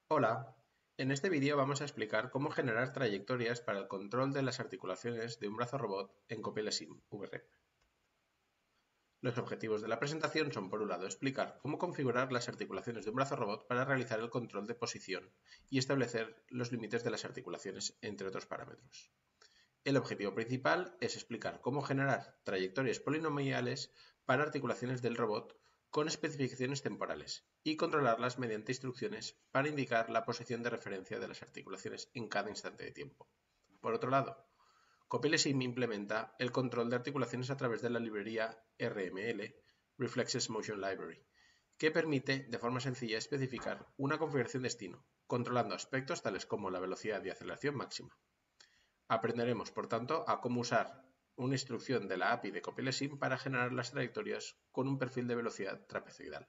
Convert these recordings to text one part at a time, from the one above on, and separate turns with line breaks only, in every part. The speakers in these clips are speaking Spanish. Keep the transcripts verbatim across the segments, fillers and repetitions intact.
Hola, en este vídeo vamos a explicar cómo generar trayectorias para el control de las articulaciones de un brazo robot en CopilSim V R E P. Los objetivos de la presentación son, por un lado, explicar cómo configurar las articulaciones de un brazo robot para realizar el control de posición y establecer los límites de las articulaciones, entre otros parámetros. El objetivo principal es explicar cómo generar trayectorias polinomiales para articulaciones del robot con especificaciones temporales y controlarlas mediante instrucciones para indicar la posición de referencia de las articulaciones en cada instante de tiempo. Por otro lado, CopilSim implementa el control de articulaciones a través de la librería R M L, Reflexes Motion Library, que permite de forma sencilla especificar una configuración destino, controlando aspectos tales como la velocidad de aceleración máxima. Aprenderemos, por tanto, a cómo usar una instrucción de la A P I de CopilSim para generar las trayectorias con un perfil de velocidad trapezoidal.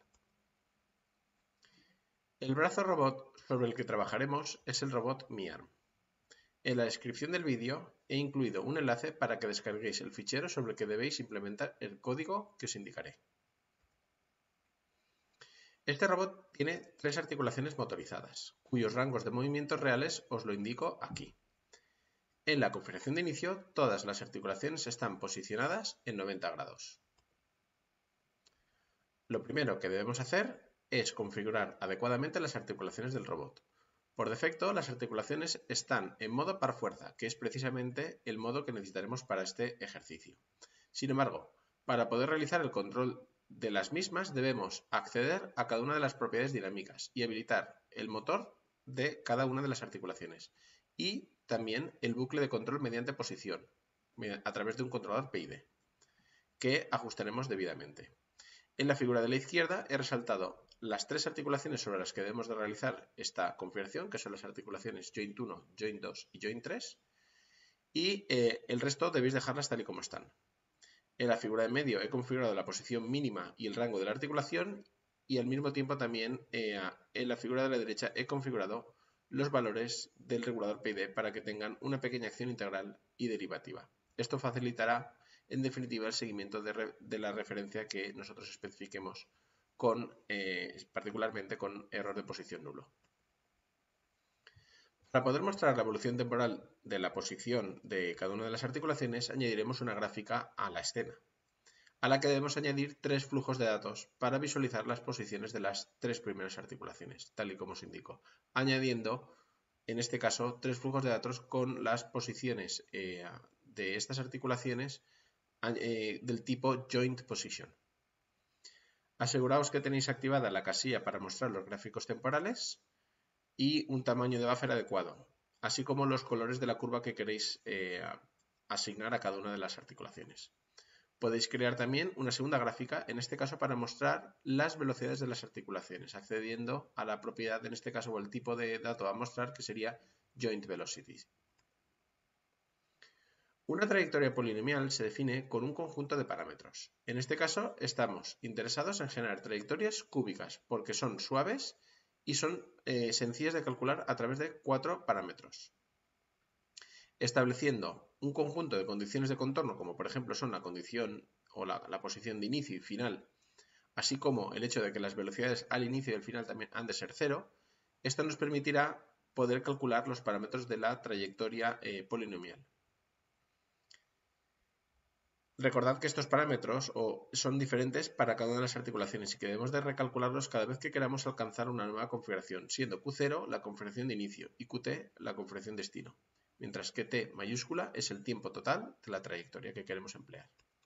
El brazo robot sobre el que trabajaremos es el robot MiArm. En la descripción del vídeo he incluido un enlace para que descarguéis el fichero sobre el que debéis implementar el código que os indicaré. Este robot tiene tres articulaciones motorizadas, cuyos rangos de movimientos reales os lo indico aquí. En la configuración de inicio, todas las articulaciones están posicionadas en noventa grados. Lo primero que debemos hacer es configurar adecuadamente las articulaciones del robot. Por defecto, las articulaciones están en modo par fuerza, que es precisamente el modo que necesitaremos para este ejercicio. Sin embargo, para poder realizar el control de las mismas, debemos acceder a cada una de las propiedades dinámicas y habilitar el motor de cada una de las articulaciones. Y también el bucle de control mediante posición, a través de un controlador P I D, que ajustaremos debidamente. En la figura de la izquierda he resaltado las tres articulaciones sobre las que debemos de realizar esta configuración, que son las articulaciones joint uno, joint dos y joint tres, y eh, el resto debéis dejarlas tal y como están. En la figura de medio he configurado la posición mínima y el rango de la articulación, y al mismo tiempo también eh, en la figura de la derecha he configurado los valores del regulador P I D para que tengan una pequeña acción integral y derivativa. Esto facilitará, en definitiva, el seguimiento de, re de la referencia que nosotros especifiquemos, con, eh, particularmente con error de posición nulo. Para poder mostrar la evolución temporal de la posición de cada una de las articulaciones, añadiremos una gráfica a la escena, a la que debemos añadir tres flujos de datos para visualizar las posiciones de las tres primeras articulaciones, tal y como os indico, añadiendo, en este caso, tres flujos de datos con las posiciones eh, de estas articulaciones eh, del tipo Joint Position. Aseguraos que tenéis activada la casilla para mostrar los gráficos temporales y un tamaño de buffer adecuado, así como los colores de la curva que queréis eh, asignar a cada una de las articulaciones. Podéis crear también una segunda gráfica, en este caso para mostrar las velocidades de las articulaciones, accediendo a la propiedad, en este caso, o el tipo de dato a mostrar, que sería Joint Velocity. Una trayectoria polinomial se define con un conjunto de parámetros. En este caso, estamos interesados en generar trayectorias cúbicas, porque son suaves y son eh, sencillas de calcular a través de cuatro parámetros. Estableciendo un conjunto de condiciones de contorno, como por ejemplo son la condición o la, la posición de inicio y final, así como el hecho de que las velocidades al inicio y al final también han de ser cero, esto nos permitirá poder calcular los parámetros de la trayectoria eh, polinomial. Recordad que estos parámetros o, son diferentes para cada una de las articulaciones y que debemos de recalcularlos cada vez que queramos alcanzar una nueva configuración, siendo Q cero la configuración de inicio y Q T la configuración de destino, mientras que T mayúscula es el tiempo total de la trayectoria que queremos emplear.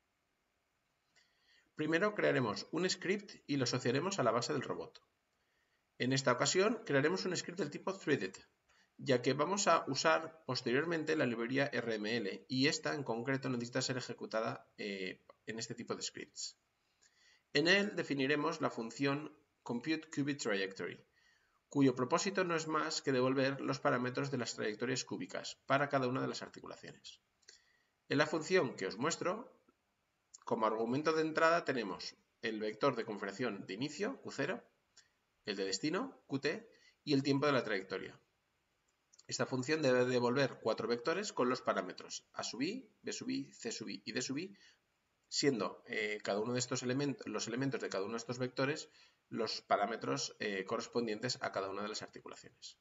Primero crearemos un script y lo asociaremos a la base del robot. En esta ocasión crearemos un script del tipo threaded, ya que vamos a usar posteriormente la librería R M L y esta en concreto necesita ser ejecutada eh, en este tipo de scripts. En él definiremos la función ComputeQubitTrajectory, cuyo propósito no es más que devolver los parámetros de las trayectorias cúbicas para cada una de las articulaciones. En la función que os muestro, como argumento de entrada tenemos el vector de configuración de inicio, Q cero, el de destino, Q T, y el tiempo de la trayectoria. Esta función debe devolver cuatro vectores con los parámetros a sub i, b sub i, c sub i y d sub i, siendo eh, cada uno de estos elementos, los elementos de cada uno de estos vectores los parámetros eh, correspondientes a cada una de las articulaciones.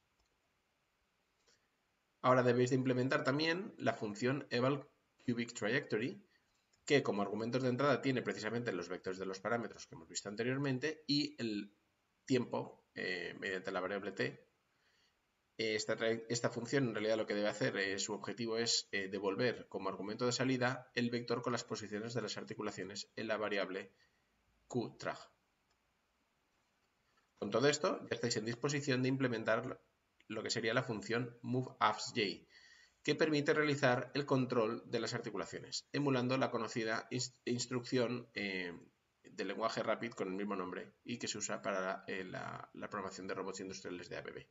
Ahora debéis de implementar también la función evalCubicTrajectory, que como argumentos de entrada tiene precisamente los vectores de los parámetros que hemos visto anteriormente y el tiempo eh, mediante la variable t. Esta, esta, función en realidad lo que debe hacer, eh, su objetivo es eh, devolver como argumento de salida el vector con las posiciones de las articulaciones en la variable qtraj. Con todo esto ya estáis en disposición de implementar lo que sería la función moveAffsJ, que permite realizar el control de las articulaciones, emulando la conocida instrucción eh, del lenguaje Rapid con el mismo nombre y que se usa para la, eh, la, la programación de robots industriales de A B B.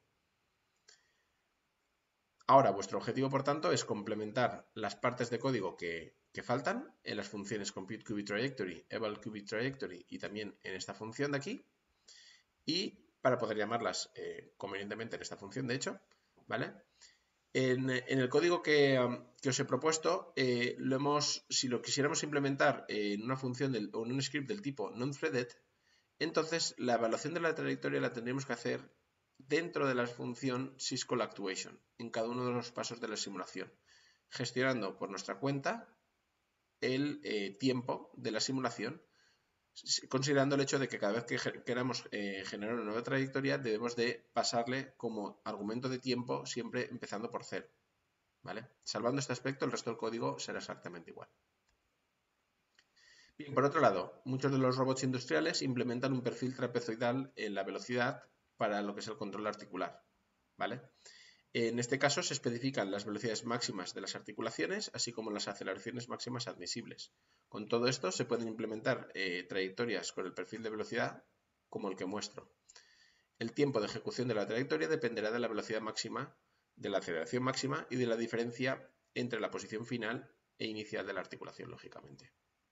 Ahora, vuestro objetivo, por tanto, es complementar las partes de código que, que faltan en las funciones ComputeCubicTrajectory, evalCubicTrajectory y también en esta función de aquí, y para poder llamarlas eh, convenientemente en esta función, de hecho, ¿vale? En, en el código que, que, os he propuesto, eh, lo hemos, si lo quisiéramos implementar en una función del, o en un script del tipo non-threaded, entonces la evaluación de la trayectoria la tendríamos que hacer dentro de la función syscallActuation, en cada uno de los pasos de la simulación, gestionando por nuestra cuenta el eh, tiempo de la simulación, considerando el hecho de que cada vez que queramos eh, generar una nueva trayectoria debemos de pasarle como argumento de tiempo siempre empezando por cero, ¿vale? Salvando este aspecto, el resto del código será exactamente igual. Bien, por otro lado, muchos de los robots industriales implementan un perfil trapezoidal en la velocidad para lo que es el control articular, ¿vale? En este caso se especifican las velocidades máximas de las articulaciones, así como las aceleraciones máximas admisibles. Con todo esto se pueden implementar eh, trayectorias con el perfil de velocidad como el que muestro. El tiempo de ejecución de la trayectoria dependerá de la velocidad máxima, de la aceleración máxima y de la diferencia entre la posición final e inicial de la articulación, lógicamente.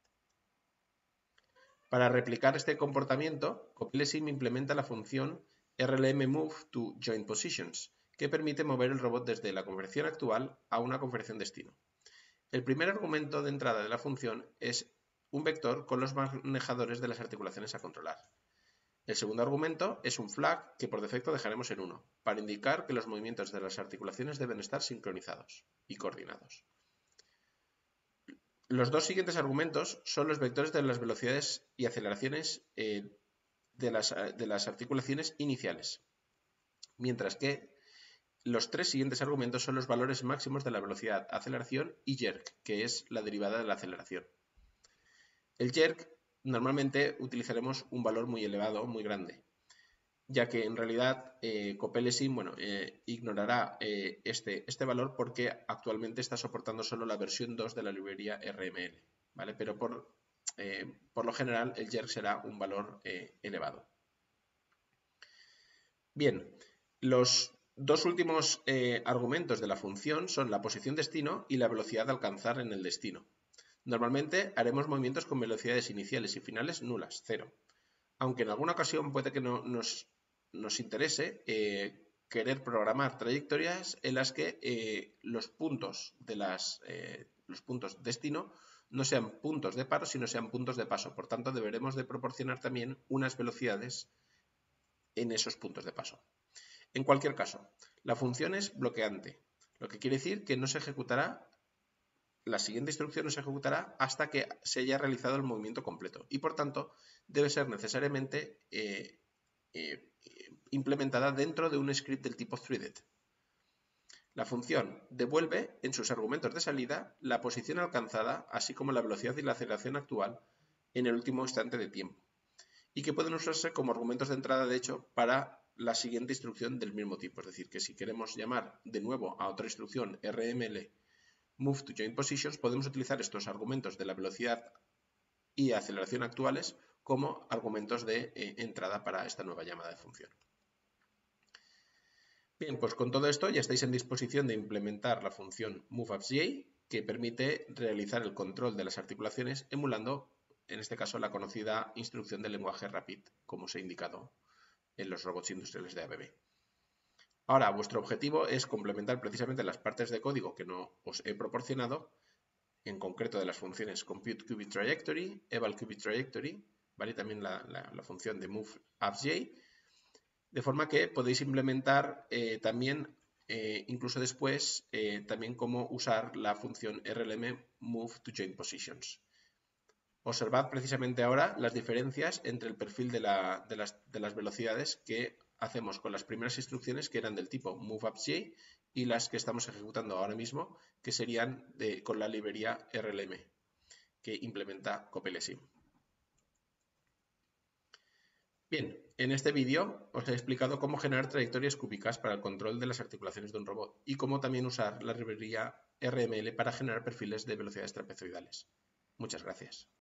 Para replicar este comportamiento, CopleSim implementa la función rlmMoveToJoinPositions, que permite mover el robot desde la configuración actual a una configuración destino. El primer argumento de entrada de la función es un vector con los manejadores de las articulaciones a controlar. El segundo argumento es un flag que por defecto dejaremos en uno, para indicar que los movimientos de las articulaciones deben estar sincronizados y coordinados. Los dos siguientes argumentos son los vectores de las velocidades y aceleraciones eh, de, las, de las articulaciones iniciales, mientras que los tres siguientes argumentos son los valores máximos de la velocidad, aceleración y jerk, que es la derivada de la aceleración. El jerk normalmente utilizaremos un valor muy elevado, muy grande, ya que en realidad eh, CopleSim bueno, eh, ignorará eh, este, este valor porque actualmente está soportando solo la versión dos de la librería R M L, ¿vale? Pero por, eh, por lo general el jerk será un valor eh, elevado. Bien, los dos últimos eh, argumentos de la función son la posición destino y la velocidad de alcanzar en el destino. Normalmente haremos movimientos con velocidades iniciales y finales nulas, cero. Aunque en alguna ocasión puede que no nos, nos interese eh, querer programar trayectorias en las que eh, los puntos de las, eh, los puntos destino no sean puntos de paro, sino sean puntos de paso. Por tanto, deberemos de proporcionar también unas velocidades en esos puntos de paso. En cualquier caso, la función es bloqueante, lo que quiere decir que no se ejecutará, la siguiente instrucción no se ejecutará hasta que se haya realizado el movimiento completo y por tanto debe ser necesariamente eh, eh, implementada dentro de un script del tipo threaded. La función devuelve en sus argumentos de salida la posición alcanzada, así como la velocidad y la aceleración actual en el último instante de tiempo, y que pueden usarse como argumentos de entrada, de hecho, para la siguiente instrucción del mismo tipo. Es decir, que si queremos llamar de nuevo a otra instrucción R M L MoveToJoinPositions, podemos utilizar estos argumentos de la velocidad y aceleración actuales como argumentos de eh, entrada para esta nueva llamada de función. Bien, pues con todo esto ya estáis en disposición de implementar la función moveAffsJ, que permite realizar el control de las articulaciones emulando, en este caso, la conocida instrucción del lenguaje Rapid, como os he indicado en los robots industriales de A B B. Ahora, vuestro objetivo es complementar precisamente las partes de código que no os he proporcionado en concreto de las funciones ComputeQubitTrajectory, EvalQubitTrajectory, ¿vale? Y también la, la, la función de MoveUpsJ, de forma que podéis implementar eh, también, eh, incluso después, eh, también cómo usar la función R L M MoveToJoinPositions. Observad precisamente ahora las diferencias entre el perfil de, la, de, las, de las velocidades que hacemos con las primeras instrucciones, que eran del tipo MoveUpsJ, y las que estamos ejecutando ahora mismo, que serían de, con la librería R L M, que implementa CopLSIM. Bien, en este vídeo os he explicado cómo generar trayectorias cúbicas para el control de las articulaciones de un robot y cómo también usar la librería R M L para generar perfiles de velocidades trapezoidales. Muchas gracias.